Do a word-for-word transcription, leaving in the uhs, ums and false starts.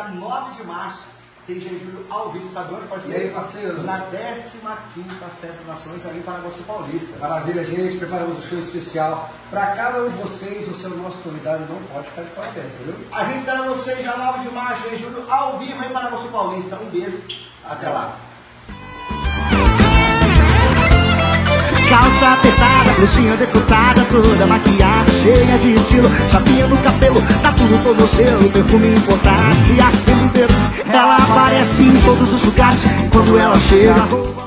dia nove de março, tem G Júlio ao vivo, sabe onde, parceiro? E aí, parceiro? Na décima quinta Festa das Nações, ali em Paraguaçu Paulista. Maravilha, gente. Preparamos um show especial para cada um de vocês. Você é o nosso convidado, não pode ficar de fora dessa, viu? A gente espera vocês dia nove de março, G Júlio ao vivo em Paraguaçu Paulista. Um beijo, até lá. Calça apertada, blusinha decotada, toda maquiada, cheia de estilo, chapinha no cabelo, tá tudo todo seu, perfume importado, se acha o tempo inteiro. Ela aparece em todos os lugares, quando ela chega.